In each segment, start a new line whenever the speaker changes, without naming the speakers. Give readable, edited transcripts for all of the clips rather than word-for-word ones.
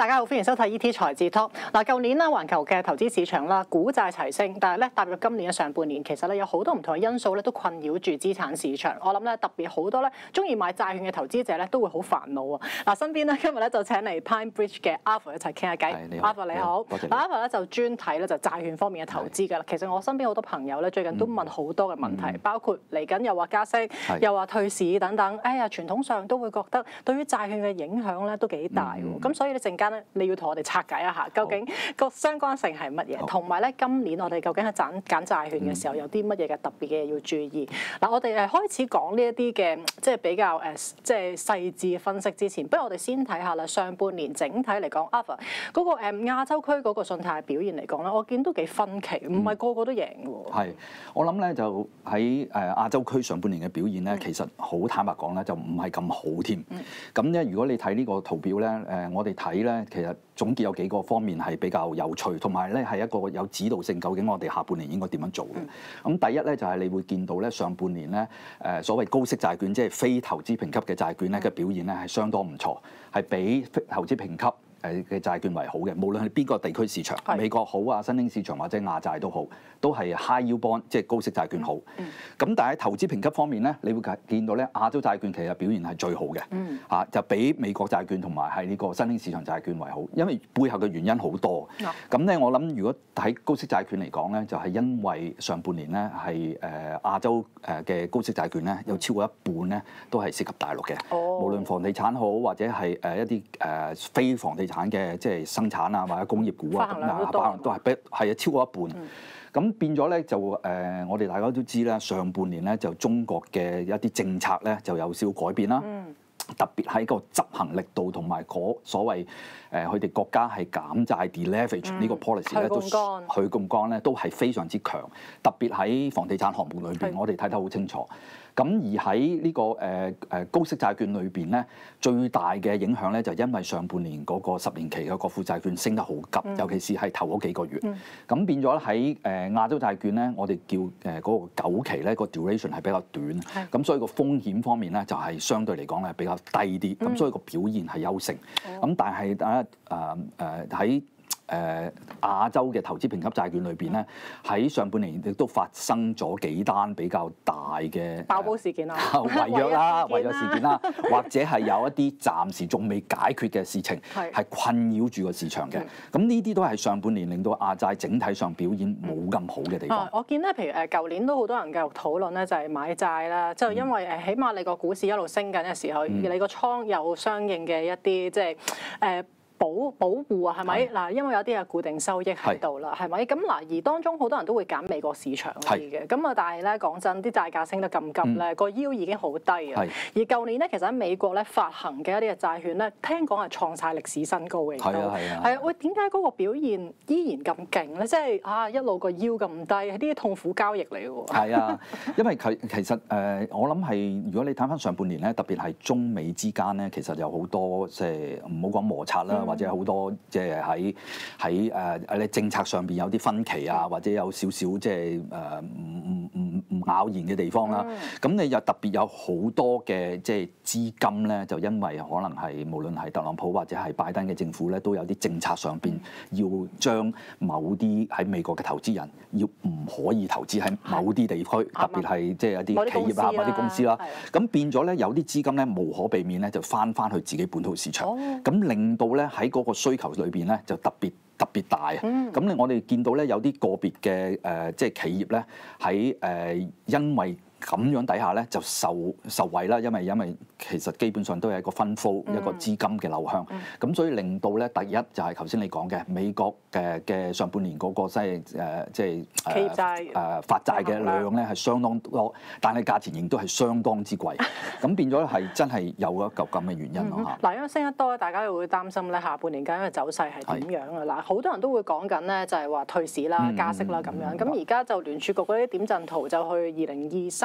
大家好，歡迎收睇 ET 財智 Talk。嗱，舊年啦，環球嘅投資市場啦，股債齊升，但係咧踏入今年嘅上半年，其實咧有好多唔同嘅因素咧都困擾住資產市場。我諗咧特別好多咧中意買債券嘅投資者咧都會好煩惱啊！嗱，身邊咧今日咧就請嚟 PineBridge 嘅 Arthur 一齊傾下偈。Arthur 你好，嗱 Arthur 咧就專睇咧就債券方面嘅投資㗎啦。其實我身邊好多朋友咧最近都問好多嘅問題，包括嚟緊又話加息，又話退市等等。哎呀，傳統上都會覺得對於債券嘅影響咧都幾大喎。咁所以咧陣間咧你要同我哋拆解一下，究竟個相關性係乜嘢？同埋咧今年我哋究竟喺揀債券嘅時候有啲乜嘢嘅特別嘅嘢要注意？嗱，我哋開始講呢一啲嘅即係比較即係細緻嘅分析之前，不如我哋先睇下啦。上半年整體嚟講 Arthur 嗰個亞洲區嗰個信貸表現嚟講咧，我見都幾分歧，唔係個個都贏嘅喎。
係，我諗咧就喺亞洲區上半年嘅表現咧，其實好坦白講咧，就唔係咁好添。咁咧，如果你睇呢個圖表咧，我哋睇咧，其實總結有幾個方面係比較有趣，同埋咧係一個有指導性。究竟我哋下半年應該點樣做嘅？咁第一咧就係你會見到咧上半年咧所謂高息債券，即係非投資評級嘅債券咧嘅表現咧係相當唔錯，係比投資評級嘅債券為好嘅，無論係邊個地區市場，美國好啊，新興市場或者亞債都好，都係 high yield bond， 即係高息債券好。咁但係喺投資評級方面咧，你會見到咧亞洲債券其實表現係最好嘅，就比美國債券同埋係呢個新興市場債券為好，因為背後嘅原因好多。咁咧我諗如果喺高息債券嚟講咧，就係因為上半年咧係亞洲嘅高息債券咧有超過一半咧都係涉及大陸嘅，無論房地產好或者係一啲非房地產嘅即係生產啊或者工業股啊，都係超過一半。咁變咗咧就我哋大家都知啦，上半年咧就中國嘅一啲政策咧就有少少改變啦。特別喺個執行力度同埋嗰所謂佢哋國家係減債 deleverage 呢個 policy 咧，都去槓桿咧都係非常之強。特別喺房地產項目裏邊，我哋睇得好清楚。咁而喺呢個高息債券裏邊咧，最大嘅影響咧就因為上半年嗰個10年期嘅國庫債券升得好急，尤其是係頭嗰幾個月。咁變咗喺亞洲債券咧，我哋叫嗰個9期咧個 duration 係比較短，咁所以個風險方面咧就係相對嚟講係比較低啲，咁所以個表現係優勝。咁但係喺亞洲嘅投資評級債券裏邊咧，喺上半年亦都發生咗幾單比較大嘅
爆煲事件啦、
違約事件啦，或者係有一啲暫時仲未解決嘅事情係困擾住個市場嘅。咁呢啲都係上半年令到亞債整體上表現冇咁好嘅地方。
我見咧，譬如舊年都好多人繼續討論咧，就係買債啦，就因為起碼你個股市一路升緊嘅時候，而你個倉有相應嘅一啲即係保護啊，係咪嗱？因為有啲係固定收益喺度啦，係咪？咁嗱，而當中好多人都會揀美國市場啲嘅，咁啊，但係咧講真，啲債價升得咁急咧，個 yield 已經好低啊。而舊年咧，其實喺美國咧發行嘅一啲嘅債券咧，聽講係創晒歷史新高嘅。係啊，喂，點解嗰個表現依然咁勁咧？即係一路個 yield 咁低，係啲痛苦交易嚟嘅喎。係啊，
因為其實我諗係如果你睇翻上半年咧，特別係中美之間咧，其實有好多即係唔好講摩擦啦。或者好多即係喺政策上邊有啲分歧啊，或者有少少即係唔咬言嘅地方啦。咁你又特別有好多嘅即係資金咧，就因為可能係無論係特朗普或者係拜登嘅政府咧，都有啲政策上邊要將某啲喺美國嘅投資人要唔可以投資喺某啲地區，特別係即係一啲企業啊、某啲公司啦。咁變咗咧，有啲資金咧無可避免咧就翻去自己本土市場，咁令到咧喺嗰個需求裏邊咧就特別大。咁我哋見到咧有啲個別嘅即係企業咧喺因為咁樣底下咧就受惠啦，因為其實基本上都係一個分flow一個資金嘅流向，咁所以令到咧第一就係頭先你講嘅美國嘅上半年嗰個即係企業債發債嘅量咧係相當多，但係價錢亦都係相當之貴，咁變咗係真係有一嚿咁嘅原因咯嚇。
嗱，因為升得多，大家又會擔心咧下半年究竟嘅走勢係點樣啊？嗱，好多人都會講緊咧就係話退市啦、加息啦咁樣。咁而家就聯儲局嗰啲點陣圖就去2023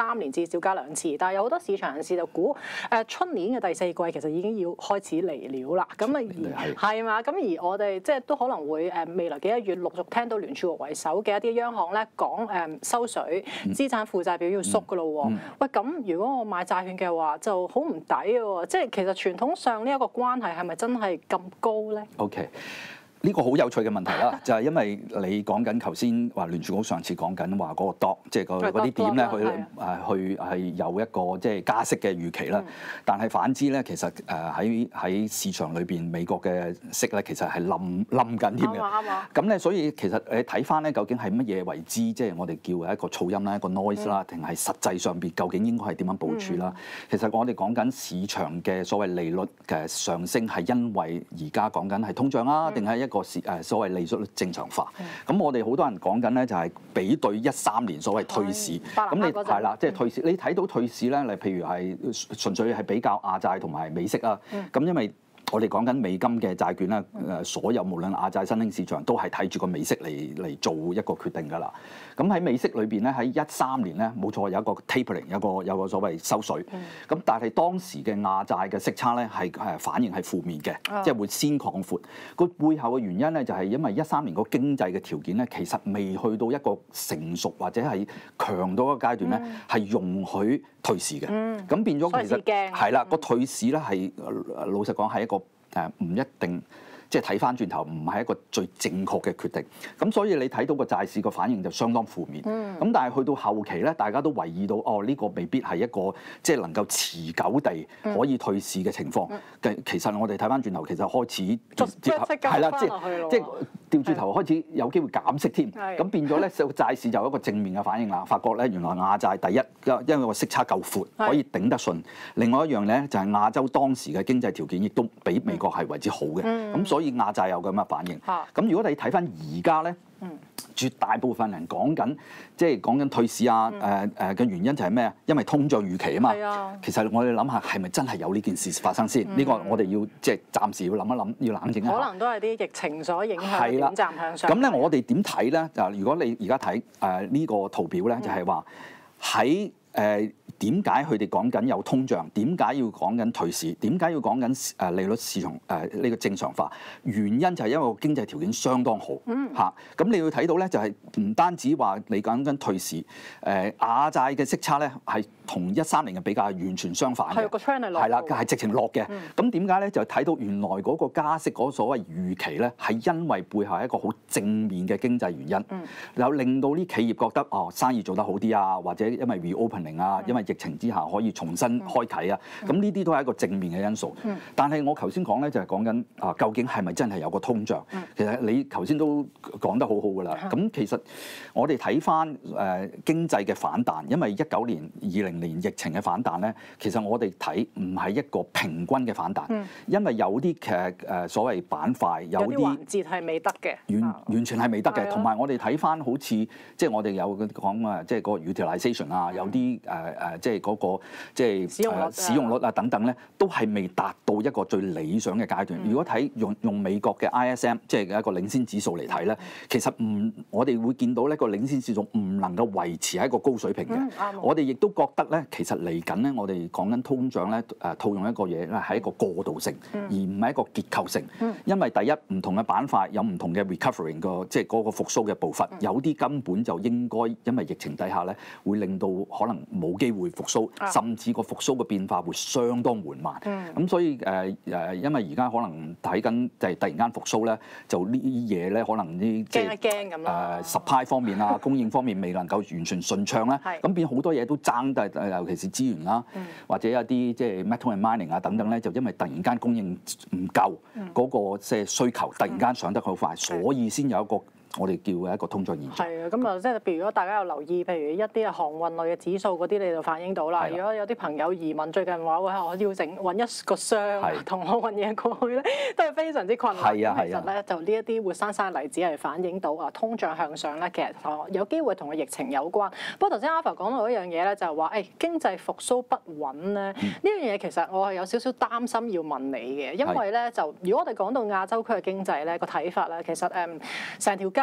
3年至少加2次，但係有好多市場人士就估出年嘅第4季其實已經要開始嚟了啦。咁啊係嘛？咁而我哋即係都可能會未來幾個月陸續聽到聯儲局為首嘅一啲央行咧講收水，資產負債表要縮噶咯喎。喂，咁如果我買債券嘅話就好唔抵喎。即係其實傳統上呢一個關係係咪真係咁高咧
？OK。呢個好有趣嘅問題啦，就係因為你講緊頭先話聯儲局上次講緊話嗰個 dot， 即係嗰啲點咧，去係有一個即係加息嘅預期啦。但係反之咧，其實喺市場裏邊，美國嘅息咧其實係冧緊添嘅。啱。咁咧，所以其實你睇翻咧，究竟係乜嘢為之？即係我哋叫一個噪音啦，一個 noise 啦，定係實際上邊究竟應該係點樣部署啦？其實我哋講緊市場嘅所謂利率嘅上升係因為而家講緊係通脹啦，定係一個所謂利率正常化，咁我哋好多人講緊咧就係比對13年所謂退市，咁你係啦，即係退市，你睇到退市咧，你譬如係純粹係比較亞債同埋美息啊，咁因為我哋講緊美金嘅債券咧，所有無論亞債新興市場都係睇住個美息嚟做一個決定㗎啦。咁喺美息裏邊咧，喺13年咧冇錯有一個 tapering， 有個所謂收水。咁但係當時嘅亞債嘅息差咧係反應係負面嘅，即係會先擴闊。個背後嘅原因咧就係因為13年個經濟嘅條件咧其實未去到一個成熟或者係強到一個階段咧，係容許退市嘅。咁變咗其實係啦，個退市咧係老實講係一個唔一定。即係睇翻轉頭，唔係一個最正確嘅決定。咁所以你睇到個債市個反應就相當負面。咁但係去到後期咧，大家都懷疑到呢個未必係一個即係能夠持久地可以退市嘅情況。其實我哋睇翻轉頭，其實開始係啦，即係調轉頭開始有機會減息添。咁變咗咧，個債市就有一個正面嘅反應啦。發覺咧，原來亞債第一，因為個息差夠闊，可以頂得順。另外一樣咧，就係亞洲當時嘅經濟條件亦都比美國係為之好嘅。咁所以亞債有咁嘅反應。咁如果你睇翻而家咧，絕大部分人講緊即係講緊退市嘅原因就係咩啊？因為通脹預期啊嘛。其實我哋諗下係咪真係有呢件事發生先？呢個我哋要即係暫時要諗一諗，要冷靜一下。可能
都係啲疫情所影響短暫向上。
咁咧，我哋點睇咧？就如果你而家睇呢個圖表咧，就係話喺點解佢哋講緊有通脹？點解要講緊退市？點解要講緊利率市場呢個正常化？原因就係因為個經濟條件相當好嚇。咁你要睇到咧，就係唔單止話你講緊退市，亞債嘅息差咧係同13年嘅比較完全相反嘅。
係個 trend 係落。
係啦，係直情落嘅。咁點解咧？就睇到原來嗰個加息嗰所謂預期咧，係因為背後係一個好正面嘅經濟原因，有令到啲企業覺得生意做得好啲啊，或者因為 reopening 啊，因為疫情之下可以重新開啓啊，咁呢啲都係一個正面嘅因素。但係我頭先講咧就係講緊究竟係咪真係有個通脹？其實你頭先都講得好好㗎啦。咁其實我哋睇翻經濟嘅反彈，因為19年、20年疫情嘅反彈咧，其實我哋睇唔係一個平均嘅反彈，因為有啲嘅所謂板塊有啲
環節係未得嘅，
完全係未得嘅。同埋我哋睇翻好似即係我哋有講即係個 utilization 啊，有啲即係嗰個即係使用率啊等等咧，都係未達到一個最理想嘅階段。如果睇用美國嘅 ISM 即係一個領先指數嚟睇咧，其實我哋會見到呢個領先指數唔能夠維持喺一個高水平嘅。我哋亦都覺得咧，其實嚟緊咧，我哋講緊通脹咧，套用一個嘢咧，係一個過渡性，而唔係一個結構性。因為第一唔同嘅板塊有唔同嘅 recovering 即係嗰個復甦嘅步伐，有啲根本就應該因為疫情底下咧，會令到可能冇機會復甦，甚至個復甦嘅變化會相當緩慢。咁所以因為而家可能睇緊就係突然間復甦咧，就呢啲嘢咧可能啲即係
驚咁啦。
supply 方面啊，供應方面未能夠完全順暢咧，咁變好多嘢都爭，尤其是資源啦，或者一啲即係 metal and mining 啊等等咧，就因為突然間供應唔夠，嗰個即係需求突然間上得好快，所以先有一個我哋叫嘅一個通脹現象。
係啊，咁啊，即係譬如如果大家有留意，譬如一啲航運類嘅指數嗰啲，你就反映到啦。如果有啲朋友移民，最近話我要揾一個箱同我運嘢過去咧，都係非常之困難。其實咧，就呢一啲活生生嘅例子係反映到通脹向上咧，其實有機會同個疫情有關。不過頭先阿 Alpha 講到一樣嘢咧，就係話經濟復甦不穩咧，呢樣嘢其實我係有少少擔心要問你嘅，因為咧就如果我哋講到亞洲區嘅經濟咧個睇法咧，其實成條街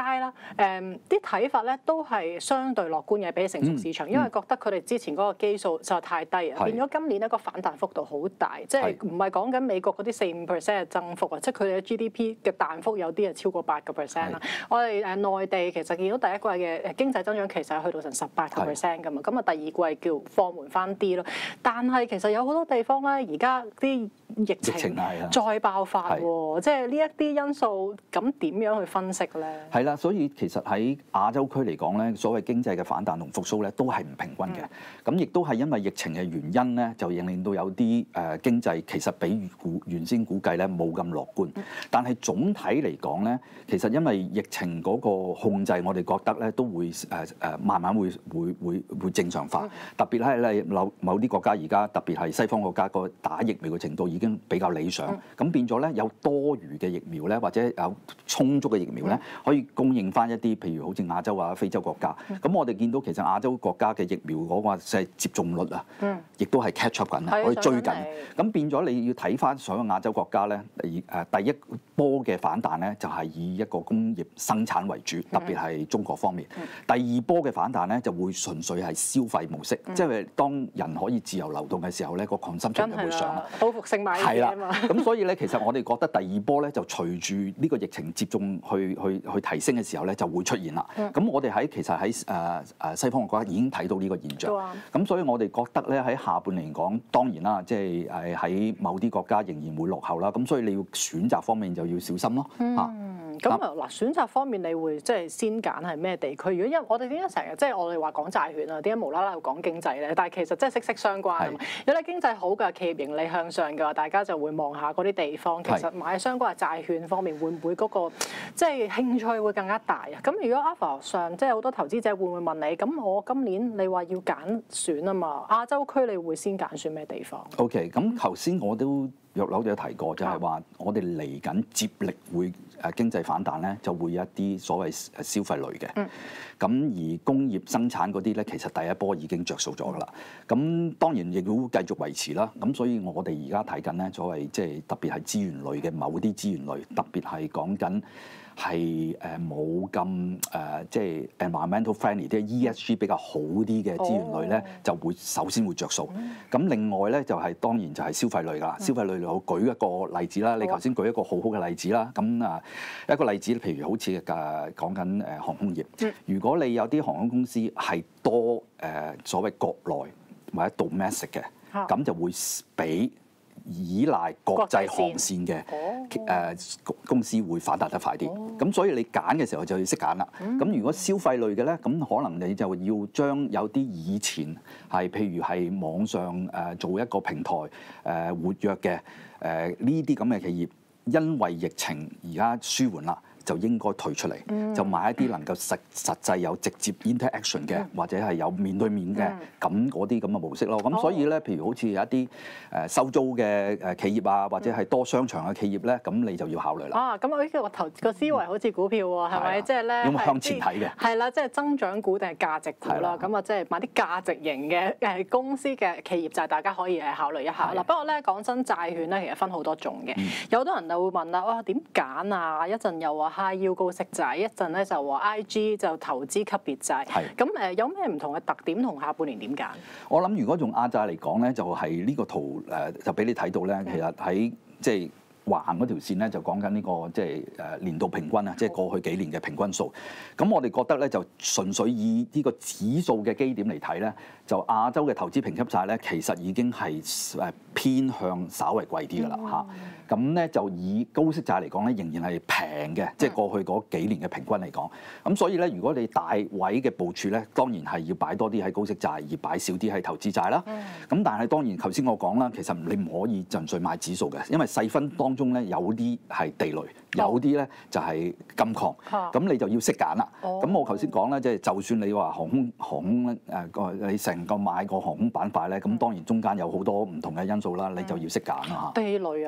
啦，啲睇法咧都係相對樂觀嘅，比起成熟市場，因為覺得佢哋之前嗰個基數實在太低啊，變咗今年一個反彈幅度好大，即係唔係講緊美國嗰啲4-5% 嘅增幅啊，即係佢哋嘅 GDP 嘅彈幅有啲係超過8%啦。我哋內地其實見到第一季嘅經濟增長其實係去到成18%㗎嘛，咁啊第二季叫放緩翻啲咯。但係其實有好多地方咧，而家啲疫情再爆發喎，即係呢一啲因素，咁點樣去分析咧？
係啦，所以其實喺亞洲區嚟講咧，所謂經濟嘅反彈同復甦咧，都係唔平均嘅。咁亦都係因為疫情嘅原因咧，就令到有啲經濟其實比原先估計咧冇咁樂觀。但係總體嚟講咧，其實因為疫情嗰個控制，我哋覺得咧都會慢慢會正常化。特別係某啲國家而家特別係西方國家個打疫苗嘅程度已經比較理想，咁變咗咧有多餘嘅疫苗咧，或者有充足嘅疫苗咧，可以供應翻一啲譬如好似亞洲啊、非洲國家。咁我哋見到其實亞洲國家嘅疫苗嗰個接種率啊，亦都係 catch up 緊，可以追緊。咁變咗你要睇翻所有亞洲國家咧，第一波嘅反彈咧就係以一個工業生產為主，特別係中國方面。第二波嘅反彈咧就會純粹係消費模式，即係當人可以自由流動嘅時候咧，個 consumption 就會上。
報復性買嘢啊嘛。
咁所以咧，其實我哋覺得第二波咧就隨住呢個疫情接種去提升嘅時候咧，就會出現啦。咁我哋其實喺西方嘅國家已經睇到呢個現象。咁所以我哋覺得咧喺下半年講，當然啦，即係喺某啲國家仍然會落後啦。咁所以你要選擇方面就要小心咯。
咁嗱，選擇方面你會即係先揀係咩地區？如果因為我哋點解成日即係我哋話講債券啊，點解無啦啦要講經濟咧？但係其實即係息息相關啊嘛。如果你經濟好嘅企業盈利向上嘅話，大家就會望下嗰啲地方。其實買相關嘅債券方面會唔會嗰個即係興趣會更加大啊？咁如果 Alpha 上即係好多投資者會唔會問你？咁我今年你話要揀選啊嘛？亞洲區你會先揀選咩地方
？OK， 咁頭先我都約樓都有提過，就係話我哋嚟緊接力會經濟反彈咧，就會有一啲所謂消費類嘅。咁而工業生產嗰啲咧，其實第一波已經着數咗㗎啦。咁當然亦會繼續維持啦。咁所以我哋而家睇緊咧，所謂即係特別係資源類嘅某啲資源類，特別係講緊係冇咁即係 environmental friendly 啲 ESG 比較好啲嘅資源類咧，就會首先會着數。咁另外咧就係當然就係消費類㗎啦。消費類我舉一個例子啦，你頭先舉一個好好嘅例子啦。咁一個例子，譬如好似講緊航空業，如果你有啲航空公司係多所謂國內或者 domestic 嘅，咁就會比依賴國際航線嘅公司會反彈得快啲。咁所以你揀嘅時候就要識揀啦。咁如果消費類嘅咧，咁可能你就要將有啲以前係譬如係網上做一個平台活躍嘅呢啲咁嘅企業，因為疫情而家舒緩啦，就應該退出嚟，就買一啲能夠實際有直接 interaction 嘅，或者係有面對面嘅咁嗰啲咁嘅模式咯。咁所以咧，譬如好似有一啲收租嘅企業啊，或者係多商場嘅企業咧，咁你就要考慮啦。
咁我呢個思維好似股票喎，係咪？即係咧，
有冇向前睇嘅？
係啦，即係增長股定係價值股啦。咁啊，即係買啲價值型嘅公司嘅企業就係大家可以考慮一下啦。不過咧，講真，債券咧其實分好多種嘅。有好多人就會問啦，哇點揀啊？一陣又話High Yield高息債，一陣咧就話 IG 就投資級別債。咁有咩唔同嘅特點同下半年點揀？
我諗如果用亞債嚟講咧，就係呢個圖就俾你睇到咧，其實喺即係橫嗰條線咧就講緊呢個即係年度平均啊，即係過去幾年嘅平均數。咁我哋覺得咧就純粹以呢個指數嘅基點嚟睇咧，就亞洲嘅投資評級債咧其實已經係偏向稍為貴啲㗎啦嚇。咁咧就以高息債嚟講咧，仍然係平嘅，即係過去嗰幾年嘅平均嚟講。咁所以咧，如果你大位嘅部署咧，當然係要擺多啲喺高息債，而擺少啲喺投資債啦。咁但係當然頭先我講啦，其實你唔可以純粹買指數嘅，因為細分當中咧有啲係地雷，有啲咧就係金礦。咁你就要識揀啦。咁我頭先講咧，即係就算你話航空你成個買個航空板塊咧，咁當然中間有好多唔同嘅因素啦，你就要識揀啦嚇。地雷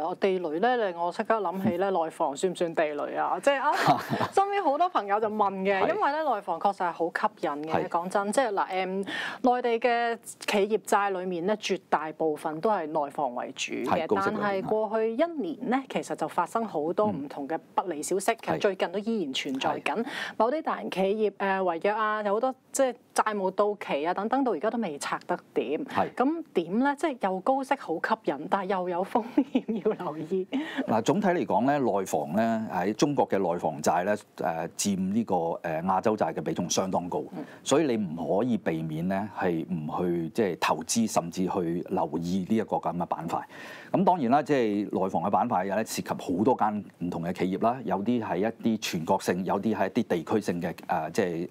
雷咧，令我即刻諗起咧內房算唔算地雷啊？即係身邊好多朋友就問嘅，因為咧內房確實係好吸引嘅。講真，即係嗱內地嘅企業債裡面咧，絕大部分都係內房為主嘅，但係過去一年咧，其實就發生好多唔同嘅不利消息，其實最近都依然存在緊。某啲大型企業違約啊，有好多即係債務到期啊等等，到而家都未拆得掂。咁點咧？即係又高息好吸引，但係又有風險要留意。
嗱，總體嚟講咧，內房咧喺中國嘅內房債咧佔呢個亞洲債嘅比重相當高，所以你唔可以避免咧係唔去即係投資，甚至去留意呢一個咁嘅板塊。咁當然啦，即係內房嘅板塊咧涉及好多間唔同嘅企業啦，有啲係一啲全國性，有啲係一啲地區性嘅即係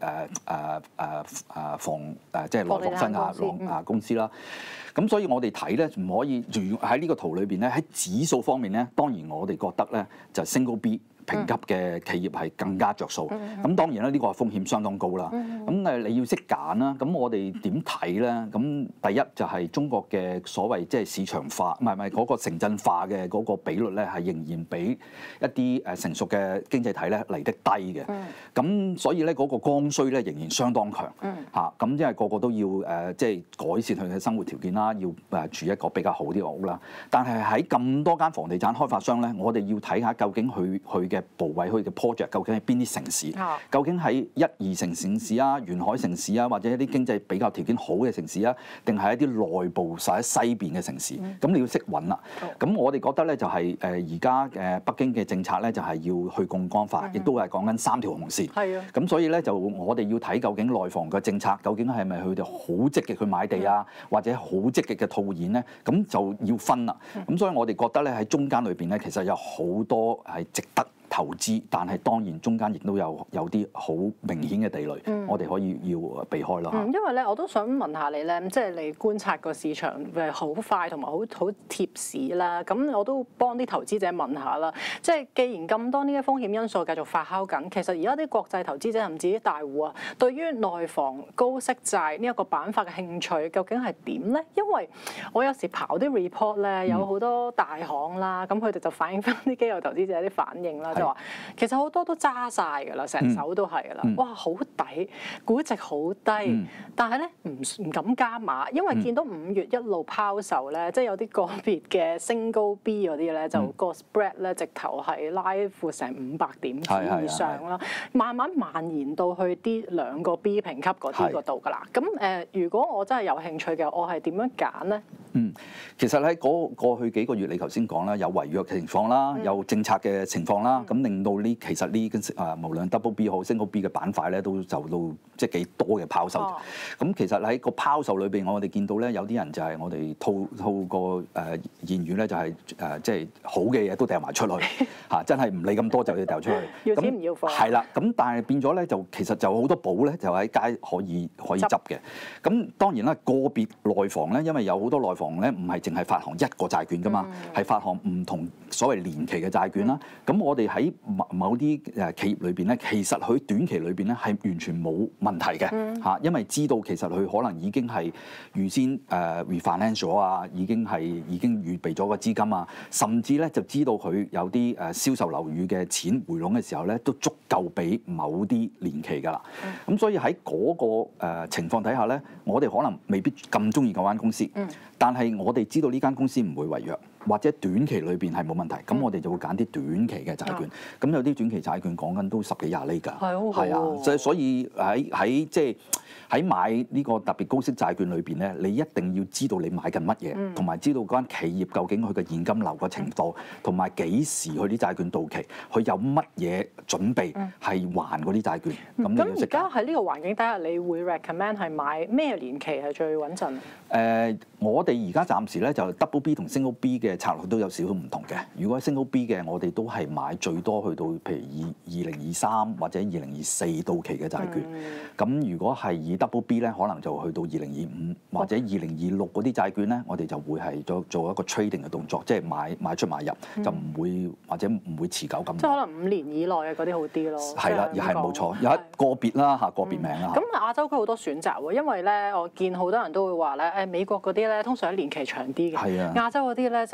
即係內房分下公司啦。咁所以我哋睇咧唔可以喺呢個圖裏邊咧喺指數方面咧，當然我哋覺得咧就 Single B評級嘅企業係更加着數。咁當然啦，呢個風險相當高啦。咁你要識揀啦。咁我哋點睇咧？咁第一就係中國嘅所謂即係市場化，唔係嗰個城鎮化嘅嗰個比率咧，係仍然比一啲成熟嘅經濟體咧嚟得低嘅。咁所以咧嗰個剛需咧仍然相當強。嚇咁因為個個都要即係改善佢嘅生活條件啦，要住一個比較好啲嘅屋啦。但係喺咁多間房地產開發商咧，我哋要睇下究竟佢嘅部位，佢嘅 project 究竟係邊啲城市？究竟喺1、2線城市啊、沿海城市啊，或者一啲經濟比較條件好嘅城市啊，定係一啲內部喺西邊嘅城市？咁你要識揾啦。咁我哋覺得咧就係而家北京嘅政策咧就係要去槓桿化，亦都係講緊3條紅線。係啊。咁所以咧就我哋要睇究竟內房嘅政策究竟係咪佢哋好積極去買地啊，或者好積極嘅套現咧？咁就要分啦。咁所以我哋覺得咧喺中間裏邊咧，其實有好多係值得投資，但係當然中間亦都有啲好明顯嘅地雷，我哋可以要避開咯。
因為咧，我都想問下你咧，即係你觀察個市場好快同埋好貼市啦。咁我都幫啲投資者問下啦。即係既然咁多呢啲風險因素繼續發酵緊，其實而家啲國際投資者甚至啲大戶啊，對於內房高息債呢一個板塊嘅興趣究竟係點咧？因為我有時刨啲 report 咧，有好多大行啦，咁佢哋就反映翻啲機構投資者啲反應啦。就話其實好多都揸晒㗎啦，成手都係㗎啦。哇，好抵，估值好低，但係咧唔敢加碼，因為見到5月一路拋售咧，即係有啲個別嘅 Single B 嗰啲咧，就個 spread 咧直頭係拉闊成500點以上啦，慢慢蔓延到去啲2個 B 評級嗰啲嗰度㗎啦。咁如果我真係有興趣嘅，我係點樣揀咧？
其實喺過去幾個月，你頭先講啦，有違約嘅情況啦，有政策嘅情況啦，咁令到其實呢無論 Double B 好 Single B 嘅板塊咧，都受到即係幾多嘅拋售。咁其實喺個拋售裏邊，我哋見到咧，有啲人就係我哋套個言語咧，就係即係好嘅嘢都掉埋出去嚇，真係唔理咁多就要掉出去。
要錢唔要貨。係
啦，咁但係變咗咧，就其實就好多寶咧，就喺街可以執嘅。咁當然啦，個別內房咧，因為有好多內房咧，唔係淨係發行一個債券噶嘛，係發行唔同所謂年期嘅債券啦。咁我哋喺某啲企業裏邊咧，其實佢短期裏邊咧係完全冇問題嘅嚇，因為知道其實佢可能已經係預先refinance 咗啊，已經預備咗個資金啊，甚至咧就知道佢有啲銷售樓宇嘅錢回籠嘅時候咧，都足夠俾某啲年期㗎啦。咁所以喺嗰個情況底下咧，我哋可能未必咁中意嗰間公司，但係我哋知道呢間公司唔會違約，或者短期裏邊係冇問題，咁我哋就會揀啲短期嘅債券。咁有啲短期債券講緊都10幾20厘㗎，係啊，所以喺即係喺買呢個特別高息債券裏邊咧，你一定要知道你買緊乜嘢，同埋知道嗰間企業究竟佢嘅現金流嘅情況，同埋幾時佢啲債券到期，佢有乜嘢準備係還嗰啲債券。
咁而家喺呢個環境底下，你會 recommend 係買咩年期係最穩陣？
我哋而家暫時咧就 Double B 同 Single B 嘅策略都有少少唔同嘅。如果 Single B 嘅，我哋都係買最多去到譬如2023或者2024到期嘅債券。咁如果係以 Double B 咧，可能就去到2025或者2026嗰啲債券咧，我哋就會係做一個 trading 嘅動作，即係買出買入，就唔會或者唔會持久咁。
即係可能5年以內嘅嗰啲好啲咯。
係啦，又係冇錯，有一個別啦嚇，個別名啦。
咁亞洲區好多選擇喎，因為咧我見好多人都會話咧，美國嗰啲咧通常年期長啲嘅，亞洲嗰啲咧就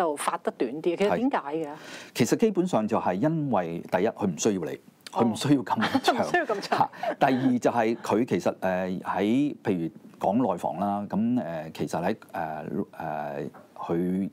就發得短啲。其實點解嘅？
其實基本上就係因為第一佢唔需要你。佢唔需要咁長，
唔需要咁長。
第二就係佢其實喺譬如講內房啦，咁其實喺佢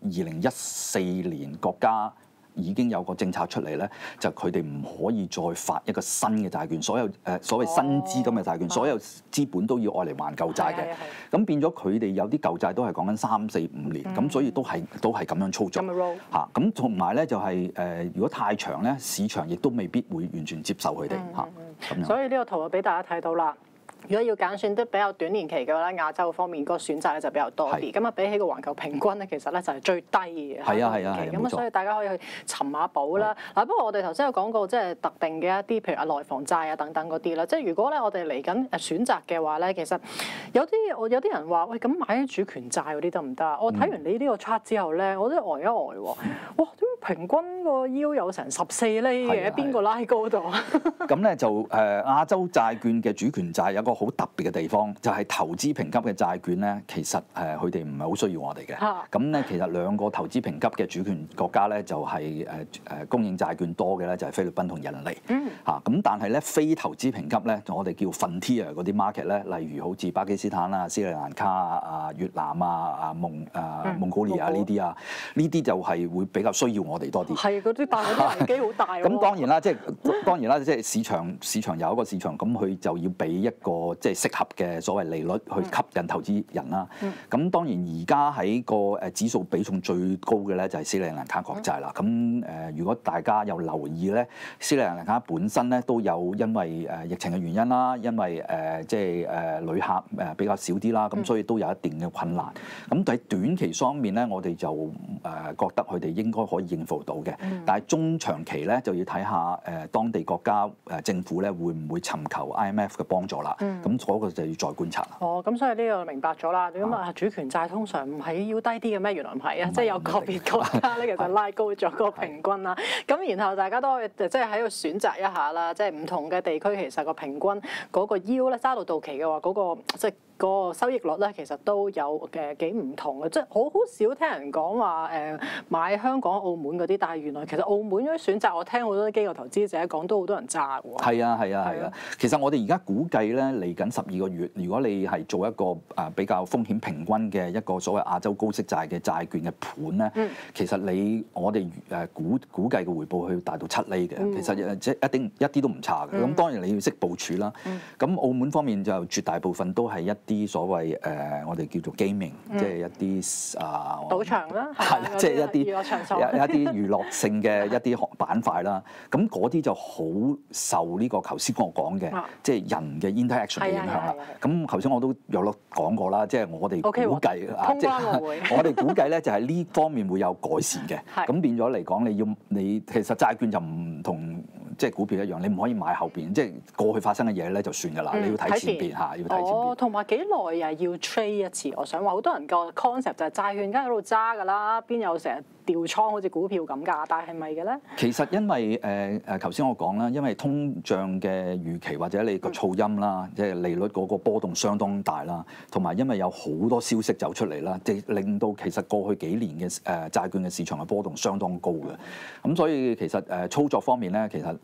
2014年國家已經有個政策出嚟咧，就佢哋唔可以再發一個新嘅債券，所謂新資金嘅債券，所有資本都要愛嚟還舊債嘅。咁變咗佢哋有啲舊債都係講緊3、4、5年，咁所以都係咁樣操作嚇。咁同埋咧就係如果太長咧，市場亦都未必會完全接受佢哋嚇。咁樣。
所以呢個圖就俾大家睇到啦。如果要揀選得比較短年期嘅話咧，亞洲方面個選擇咧就比較多啲。咁啊，比起個環球平均咧，其實咧就係最低嘅。
係啊，
咁啊，所以大家可以去尋下寶啦。嗱，不過我哋頭先有講過，即係特定嘅一啲，譬如內房債啊等等嗰啲啦。即係如果咧我哋嚟緊選擇嘅話咧，其實有啲人話喂，咁買啲主權債嗰啲得唔得啊？我睇完你呢個 chart 之後咧，我都呆一呆喎。哇！點平均個 yield 有成14厘嘅？邊個拉高到啊？
咁咧就亞洲債券嘅主權債有個好特別嘅地方，就係投資評級嘅債券咧，其實佢哋唔係好需要我哋嘅。咁咧其實兩個投資評級嘅主權國家咧，就係供應債券多嘅咧，就係菲律賓同印尼。咁但係咧非投資評級咧，我哋叫 frontier 嗰啲 market 咧，例如好似巴基斯坦啊、斯里蘭卡啊、越南啊、蒙古利亞呢啲啊，呢啲就係會比較需要我哋多啲。係嗰啲，但係啲危機好大。咁當然啦，即係市場有一個市場，咁佢就要俾一個即係適合嘅所謂利率去吸引投資人啦。咁當然而家喺個指數比重最高嘅咧就係斯里蘭卡國債啦。咁如果大家有留意咧，斯里蘭卡本身咧都有因為疫情嘅原因啦，因為即係旅客比較少啲啦，咁所以都有一定嘅困難。咁喺短期方面咧，我哋就覺得佢哋應該可以應付到嘅。但係中長期咧就要睇下當地國家政府咧會唔會尋求 IMF 嘅幫助啦。咁嗰個就要再觀察啦。咁所以呢個明白咗啦。咁啊，主權債通常唔係要低啲嘅咩？原來唔係啊，即係有個別國家咧，其實拉高咗個平均啦。咁然後大家都可以即係喺度選擇一下啦。即係唔同嘅地區其實個平均嗰個 yield 咧揸到到期嘅話，嗰個即係個收益率咧，其實都有幾唔同嘅。即係好少聽人講話買香港、澳門嗰啲，但係原來其實澳門嗰啲選擇，我聽好多機構投資者講，都好多人揸喎。係啊。其實我哋而家估計咧，嚟緊12個月，如果你係做一個比較風險平均嘅一個所謂亞洲高息債嘅債券嘅盤咧，其實我哋估計嘅回報去達到7厘嘅，其實即係一啲都唔差嘅。咁當然你要識部署啦。咁澳門方面就絕大部分都係一啲所謂我哋叫做 gaming，即係一啲賭場啦，即係一啲娛樂場所，一啲娛樂性嘅一啲板塊啦。咁嗰啲就好受呢個頭先我講嘅，即係人嘅 interaction 嘅影響啦。咁頭先我都有講過啦，即係我哋估計即係我哋估計咧就係呢方面會有改善嘅。咁變咗嚟講，你其實債券就唔同即係股票一樣，你唔可以買後邊，即係過去發生嘅嘢咧就算㗎啦。你要睇前邊嚇，要睇前邊。同埋幾耐啊？要 trade 一次？我想話好多人個 concept 就係債券梗係喺度揸㗎啦，邊有成日調倉好似股票咁㗎？但係咪嘅咧？其實因為頭先我講啦，因為通脹嘅預期或者你個噪音啦，即係利率嗰個波動相當大啦，同埋因為有好多消息走出嚟啦，即係令到其實過去幾年嘅債券嘅市場嘅波動相當高嘅。咁所以其實操作方面咧，其實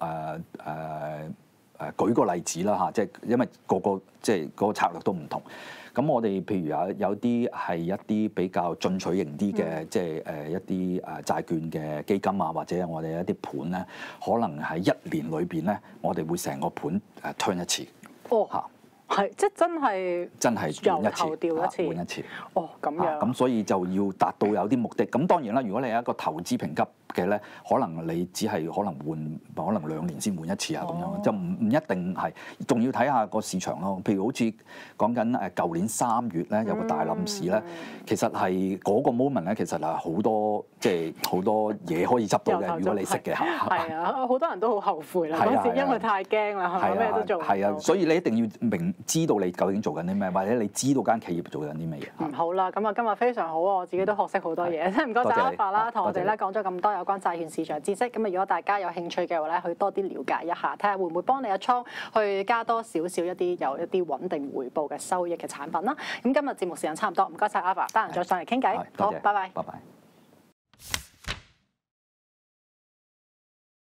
舉個例子啦嚇，即係因為即係嗰個策略都唔同。咁我哋譬如有啲係一啲比較進取型啲嘅，即係一啲債券嘅基金啊，或者我哋一啲盤咧，可能喺1年裏邊咧，我哋會成個盤turn 一次。係，即係真係由頭調換一次。咁樣。咁所以就要達到有啲目的。咁當然啦，如果你係一個投資評級嘅咧，可能你只係可能2年先換一次啊，咁樣就唔一定係，仲要睇下個市場咯。譬如好似講緊舊年3月咧有個大冧市咧，其實係嗰個 moment 咧，其實係好多嘢可以執到嘅。如果你識嘅嚇。係啊，好多人都好後悔啦，嗰時因為太驚啦，係咪咩都做唔到？係啊，所以你一定要知道你究竟做緊啲咩，或者你知道間企業做緊啲咩嘢。好啦，咁啊今日非常好啊，我自己都學識好多嘢。唔該晒 Alpha 啦，同我哋咧講咗咁多有關債券市場知識。咁啊，如果大家有興趣嘅話咧，去多啲了解一下，睇下會唔會幫你嘅倉去加多少少有一啲穩定回報嘅收益嘅產品啦。咁今日節目時間差唔多，唔該晒 Alpha，得閒再上嚟傾偈。好，拜拜。